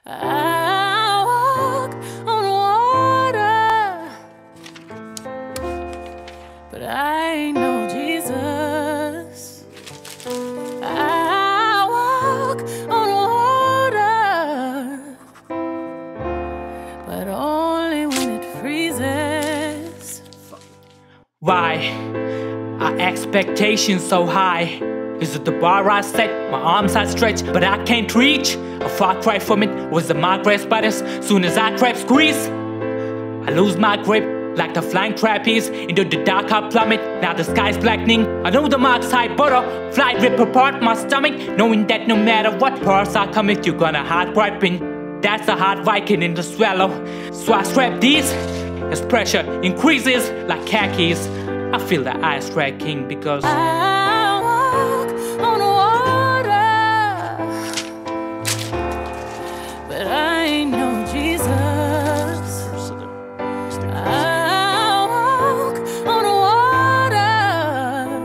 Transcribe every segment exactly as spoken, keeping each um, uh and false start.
I walk on water, but I know Jesus. I walk on water, but only when it freezes. Why are expectations so high? Is it the bar I set? My arms are stretched, but I can't reach. A far cry from it was the mark grasp, but as soon as I grab squeeze, I lose my grip like the flying trapeze. Into the dark I plummet, now the sky's blackening. I know the mark's high, but a fly rip apart my stomach, knowing that no matter what parts are coming, you're gonna hard griping. That's a hard Viking in the swallow. So I strap these as pressure increases like khakis. I feel the ice cracking because I walk on water, but I know Jesus. I walk on water,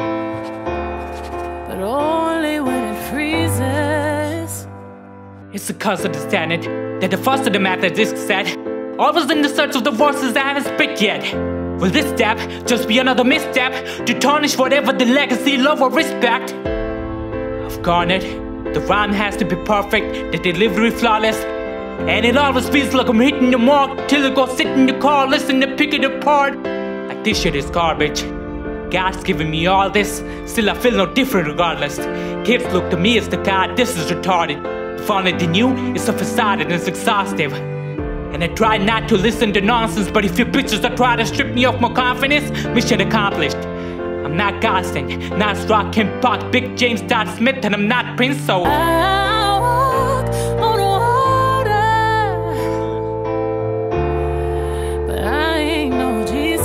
but only when it freezes. it's because of the standard that the first of the Methodists said, always in the search of the verses I haven't spit yet. Will this step just be another misstep to tarnish whatever the legacy, love or respect I've garnered? The rhyme has to be perfect, the delivery flawless, and it always feels like I'm hitting the mark till I go sit in the car, listen to pick it apart. Like this shit is garbage. God's giving me all this, still I feel no different regardless. Kids look to me as the God, this is retarded. Funny than you, it's a facade and it's exhaustive. And I try not to listen to nonsense, but if you bitches that try to strip me of my confidence, mission accomplished. I'm not Gosling, not Rock, Kim Park, Big James, Todd Smith, and I'm not Prince, so I walk on water, but I ain't no Jesus.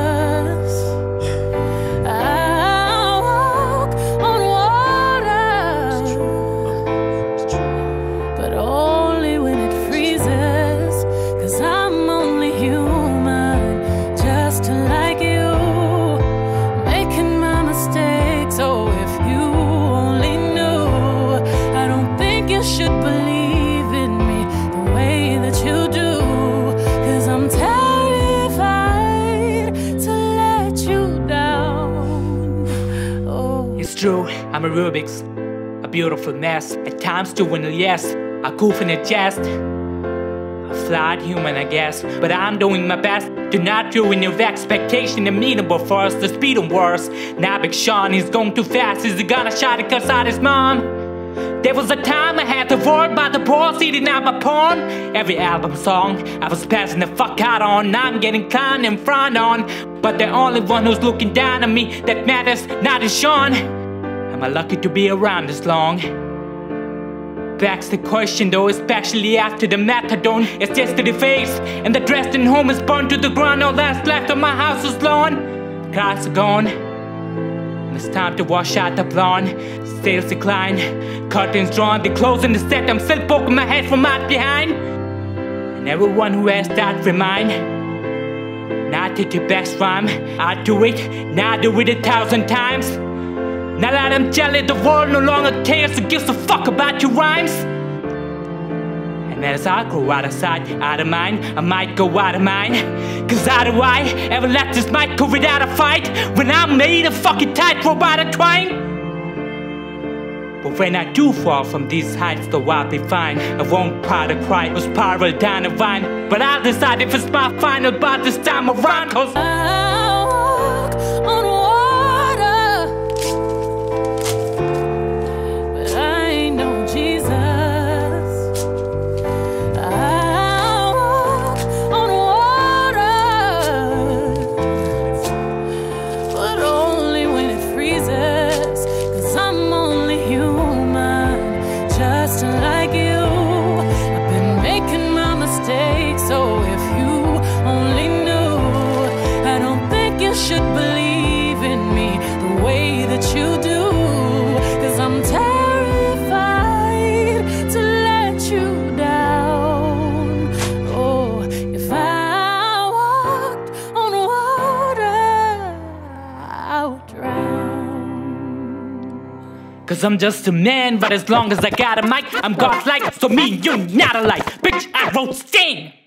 I walk on water, but only when it freezes. Cause I'm only human, just like you, making my mistakes. Oh, if you only knew, I don't think you should believe in me the way that you do. Cause I'm terrified to let you down. Oh, it's true, I'm a Rubik's, a beautiful mess. At times doing a yes, I goof in a jest. A flawed human, I guess, but I'm doing my best to not ruin your expectation amenable first, the speed and worse. Now Big Sean, he's going too fast, is he gonna shot it cause out his mom? There was a time I had to worry about the boss eating out my porn. Every album song I was passing the fuck out on, now I'm getting clowned and frowned on. But the only one who's looking down on me that matters not is Sean. Am I lucky to be around this long? Begs the question though, especially after the methadone is yesterday face, and the Dresden home is burned to the ground. All that's left of my house is lawn. Cars are gone, and it's time to wash out the blonde. Sales decline, curtains drawn, they closing the set. I'm still poking my head from out behind, and everyone who has that remind, now take your best rhyme. I do it, now I do it a thousand times. Now that I'm jelly, the world no longer cares or gives a fuck about your rhymes. And as I grow out of sight, out of mind, I might go out of mind. Cause how do I ever let this mic go without a fight when I'm made of fucking tightrope out of twine? But when I do fall from these heights, though I'll be fine. I won't cry to cry or spiral down a vine, but I'll decide if it's my final bout this time around. Cause I walk on water, like you, I've been making my mistakes. So if you only knew, I don't think Cause I'm just a man, but as long as I got a mic, I'm godlike. So me and you not alike. Bitch, I wrote Sting.